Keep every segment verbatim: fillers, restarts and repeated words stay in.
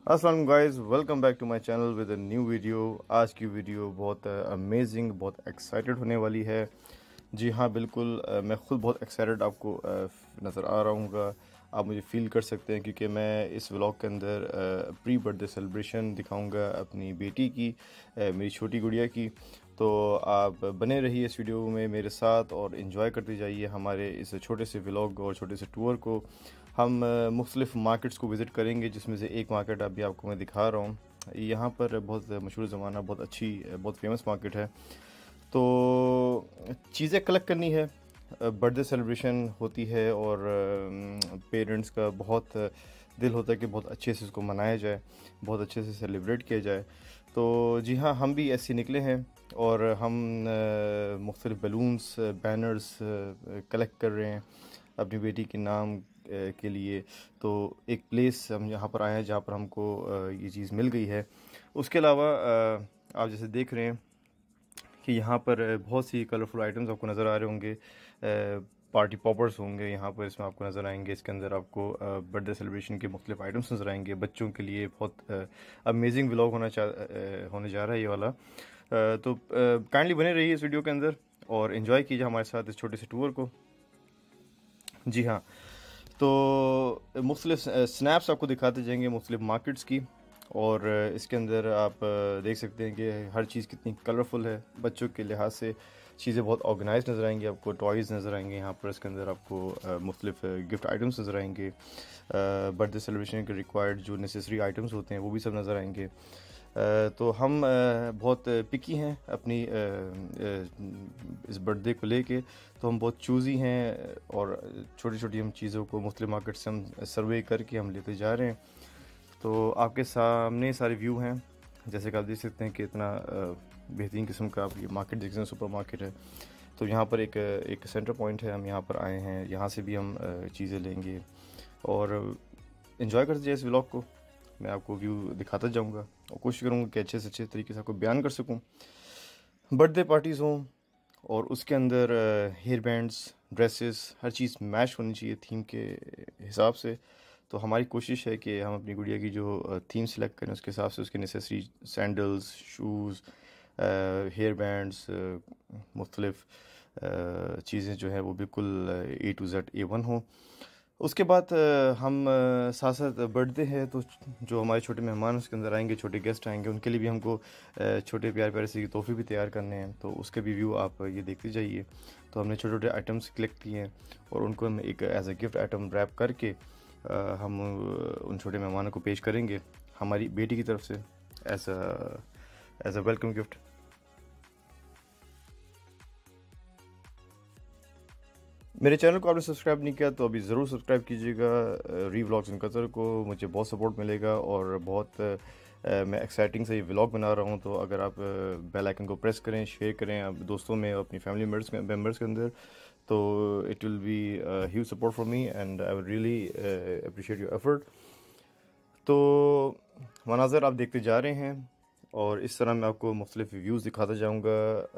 अस्सलाम guys, welcome back to my channel with a new video. आज की video बहुत अमेजिंग, बहुत एक्साइटेड होने वाली है। जी हाँ, बिल्कुल, अ, मैं ख़ुद बहुत एक्साइटेड आपको नज़र आ रहा हूँ। आप मुझे फ़ील कर सकते हैं क्योंकि मैं इस व्लॉग के अंदर प्री बर्थडे सेलिब्रेशन दिखाऊंगा अपनी बेटी की, अ, मेरी छोटी गुड़िया की। तो आप बने रहिए इस वीडियो में मेरे साथ और इन्जॉय करते जाइए हमारे इस छोटे से व्लॉग और छोटे से टूर को। हम मुख्तलिफ़ मार्केट्स को विज़िट करेंगे, जिसमें से एक मार्केट अभी आपको मैं दिखा रहा हूँ। यहाँ पर बहुत मशहूर ज़माना, बहुत अच्छी, बहुत फेमस मार्केट है। तो चीज़ें कलेक्ट करनी है, बर्थडे सेलिब्रेशन होती है और पेरेंट्स का बहुत दिल होता है कि बहुत अच्छे से इसको मनाया जाए, बहुत अच्छे से सेलिब्रेट किया जाए। तो जी हाँ, हम भी ऐसे निकले हैं और हम मुख्तलिफ़ बलून्स, बैनर्स कलेक्ट कर रहे हैं अपनी बेटी के नाम के लिए। तो एक प्लेस हम यहाँ पर आए हैं जहाँ पर हमको ये चीज़ मिल गई है। उसके अलावा आप जैसे देख रहे हैं कि यहाँ पर बहुत सी कलरफुल आइटम्स आपको नज़र आ रहे होंगे। पार्टी पॉपर्स होंगे यहाँ पर, इसमें आपको नज़र आएंगे। इसके अंदर आपको बर्थडे सेलिब्रेशन के मुख्तलिफ आइटम्स नज़र आएंगे। बच्चों के लिए बहुत अमेजिंग व्लॉग होना चा होने जा रहा है ये वाला। तो काइंडली बने रहिए इस वीडियो के अंदर और इन्जॉय कीजिए हमारे साथ इस छोटे से टूर को। जी हाँ, तो मुख्तलिफ स्नैप्स आपको दिखाते जाएंगे मुख्तलिफ मार्केट्स की। और इसके अंदर आप देख सकते हैं कि हर चीज़ कितनी कलरफुल है। बच्चों के लिहाज से चीज़ें बहुत ऑर्गेनाइज नज़र आएंगी, आपको टॉयज़ नज़र आएंगे यहाँ पर। इसके अंदर आपको मुख्तलिफ गिफ्ट आइटम्स नज़र आएंगे। बर्थडे सेलिब्रेशन के रिक्वायर्ड जो नेसेसरी आइटम्स होते हैं वो भी सब नज़र आएंगे। तो हम बहुत पिकी हैं अपनी इस बर्थडे को लेके। तो हम बहुत चूज़ी हैं और छोटी छोटी हम चीज़ों को मुख्तलिफ मार्केट से हम सर्वे करके हम लेते जा रहे हैं। तो आपके सामने सारे व्यू हैं, जैसे कि आप देख सकते हैं कि इतना बेहतरीन किस्म का आप ये मार्केट देख सकते हैं, सुपर मार्केट है। तो यहाँ पर एक एक सेंटर पॉइंट है, हम यहाँ पर आए हैं, यहाँ से भी हम चीज़ें लेंगे और इन्जॉय करते जाए इस व्लॉग को। मैं आपको व्यू दिखाता जाऊँगा और कोशिश करूँगा कि अच्छे से अच्छे तरीके से आपको बयान कर सकूँ। बर्थडे पार्टीज़ हों और उसके अंदर हेयर बैंड्स, ड्रेसेस, हर चीज़ मैच होनी चाहिए थीम के हिसाब से। तो हमारी कोशिश है कि हम अपनी गुड़िया की जो थीम सेलेक्ट करें उसके हिसाब से उसके necessary sandals, shoes, hair bands, मुख्तलिफ़ चीज़ें जो हैं वो बिल्कुल A to Z A one हो। उसके बाद हम साथ साथ बर्थडे है तो जो हमारे छोटे मेहमान उसके अंदर आएंगे, छोटे गेस्ट आएंगे, उनके लिए भी हमको छोटे प्यारे प्यारे से तोहफे भी तैयार करने हैं। तो उसके भी व्यू आप ये देखते जाइए। तो हमने छोटे छोटे आइटम्स कलेक्ट किए हैं और उनको हम एक as a gift item wrap करके हम उन छोटे मेहमानों को पेश करेंगे हमारी बेटी की तरफ से as a as a welcome gift. मेरे चैनल को आपने सब्सक्राइब नहीं किया तो अभी ज़रूर सब्सक्राइब कीजिएगा री व्लॉग्स इन कतर को। मुझे बहुत सपोर्ट मिलेगा और बहुत आ, मैं एक्साइटिंग से ये व्लॉग बना रहा हूँ। तो अगर आप बेल आइकन को प्रेस करें, शेयर करें आप दोस्तों में, अपनी फैमिली मेम्बर्स मेम्बर्स के अंदर, तो it will be huge support for me and I will really appreciate your effort. तो मनाज़र आप देखते जा रहे हैं और इस तरह मैं आपको मुख्तलिफ व्यूज़ दिखाता जाऊँगा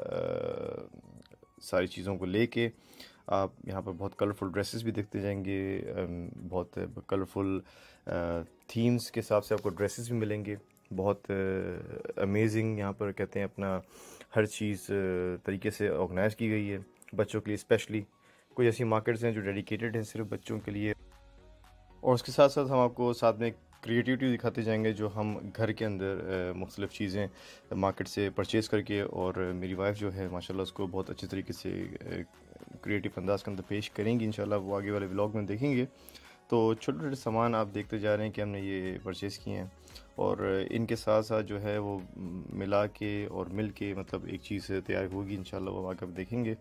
सारी चीज़ों को लेके। आप यहाँ पर बहुत कलरफुल ड्रेसेस भी देखते जाएंगे, बहुत कलरफुल थीम्स के हिसाब से आपको ड्रेसेस भी मिलेंगे। बहुत अमेजिंग यहाँ पर कहते हैं अपना हर चीज़ तरीके से ऑर्गेनाइज की गई है बच्चों के लिए। स्पेशली कोई ऐसी मार्केट्स हैं जो डेडिकेटेड हैं सिर्फ बच्चों के लिए। और उसके साथ साथ हम आपको साथ में क्रिएटिविटी दिखाते जाएंगे जो हम घर के अंदर मुख्तलिफ़ चीज़ें मार्केट से परचेज़ करके, और मेरी वाइफ जो है माशाल्लाह उसको बहुत अच्छे तरीके से क्रिएटिव अंदाज के अंदर पेश करेंगी इंशाल्लाह, वो आगे वाले व्लॉग में देखेंगे। तो छोटे छोटे सामान आप देखते जा रहे हैं कि हमने ये परचेज़ किए हैं और इनके साथ साथ जो है वो मिला के और मिल के मतलब एक चीज़ तैयार होगी इंशाल्लाह, वो आगे आप देखेंगे।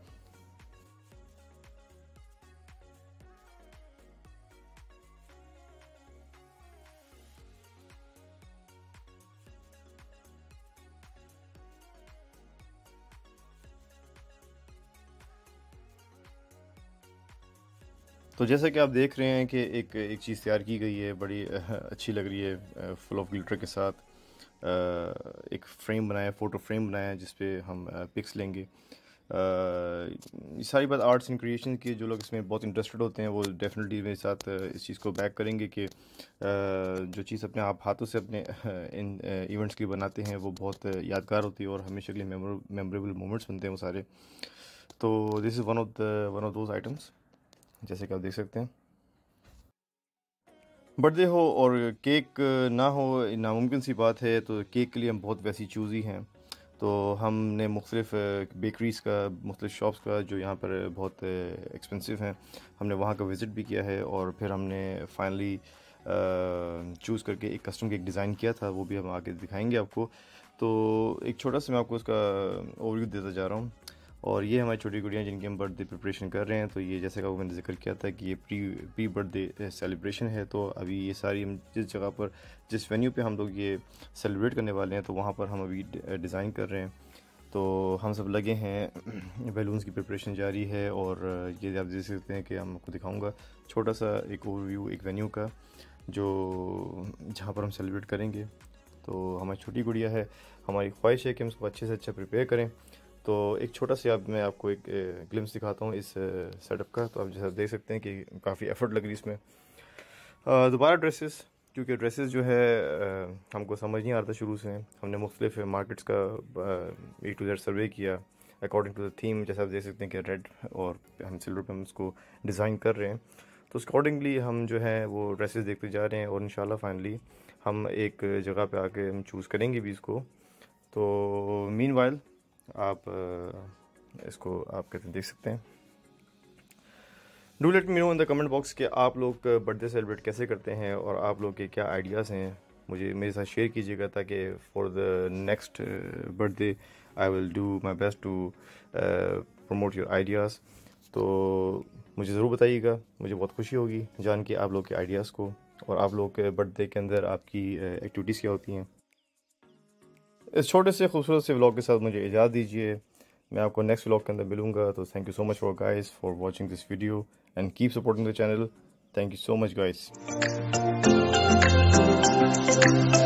तो जैसा कि आप देख रहे हैं कि एक एक चीज़ तैयार की गई है, बड़ी अच्छी लग रही है, फुल ऑफ ग्लिटर के साथ। एक फ्रेम बनाया, फ़ोटो फ्रेम बनाया जिस पे हम पिक्स लेंगे। ये सारी बात आर्ट्स एंड क्रिएशन की, जो लोग इसमें बहुत इंटरेस्टेड होते हैं वो डेफिनेटली मेरे साथ इस चीज़ को बैक करेंगे कि जो चीज़ अपने आप हाथों से अपने इन इवेंट्स के लिए बनाते हैं वो बहुत यादगार होती है और हमेशा के लिए मेमोरेबल मोमेंट्स बनते हैं वो सारे। तो this is one of the one of those items, जैसे कि आप देख सकते हैं। बर्थडे हो और केक ना हो नामुमकिन सी बात है, तो केक के लिए हम बहुत वैसी चूज़ी हैं। तो हमने मुख्तलिफ़ बेकरीज़ का, मुख्तलिफ़ शॉप्स का जो यहाँ पर बहुत एक्सपेंसिव हैं, हमने वहाँ का विज़िट भी किया है और फिर हमने फाइनली चूज़ करके एक कस्टम केक डिज़ाइन किया था, वो भी हम आगे दिखाएंगे आपको। तो एक छोटा सा मैं आपको इसका ओवरव्यू देता जा रहा हूँ। और ये हमारी छोटी गुड़ियाँ जिनकी हम बर्थडे प्रिपरेशन कर रहे हैं। तो ये जैसे कि मैंने जिक्र किया था कि ये प्री प्री बर्थडे सेलिब्रेशन है। तो अभी ये सारी हम जिस जगह पर, जिस वेन्यू पे हम लोग ये सेलिब्रेट करने वाले हैं, तो वहाँ पर हम अभी डिज़ाइन कर रहे हैं। तो हम सब लगे हैं, बैलून्स की प्रिपरेशन जारी है। और ये आप देख सकते हैं कि हम आपको दिखाऊँगा छोटा सा एक ओवरव्यू एक वेन्यू का, जो जहाँ पर हम सेलिब्रेट करेंगे। तो हमारी छोटी गुड़िया है, हमारी ख्वाहिश है कि हम उसको अच्छे से अच्छा प्रिपेयर करें। तो एक छोटा सा आप मैं आपको एक ग्लिम्स दिखाता हूँ इस सेटअप का। तो आप जैसा देख सकते हैं कि काफ़ी एफर्ट लग रही है इसमें। दोबारा ड्रेसेस, क्योंकि ड्रेसेस जो है हमको समझ नहीं आ रहा था शुरू से। हमने मुख्तलिफ मार्केट्स का ए टू जेड सर्वे किया अकॉर्डिंग टू द थीम। जैसा आप देख सकते हैं कि रेड और हम सिल्वर पे हम उसको डिज़ाइन कर रहे हैं। तो उस अकॉर्डिंगली हम जो है वो ड्रेसेस देखते जा रहे हैं और इंशाल्लाह फाइनली हम एक जगह पे आके हम चूज़ करेंगे भी इसको। तो मीनवाइल आप इसको आप कहते हैं देख सकते हैं। Do let me know in the comment box कि आप लोग बर्थडे सेलिब्रेट कैसे करते हैं और आप लोग के क्या आइडियाज़ हैं, मुझे मेरे साथ शेयर कीजिएगा, ताकि for the next birthday I will do my best to promote your ideas. तो मुझे ज़रूर बताइएगा, मुझे बहुत खुशी होगी जान के आप लोग के आइडियाज़ को और आप लोग के बर्थडे के अंदर आपकी एक्टिविटीज़ क्या होती हैं। इस छोटे से खूबसूरत से व्लॉग के साथ मुझे इजाज़त दीजिए। मैं आपको नेक्स्ट व्लॉग के अंदर मिलूँगा। तो thank you so much for guys for watching this video and keep supporting the channel. Thank you so much guys.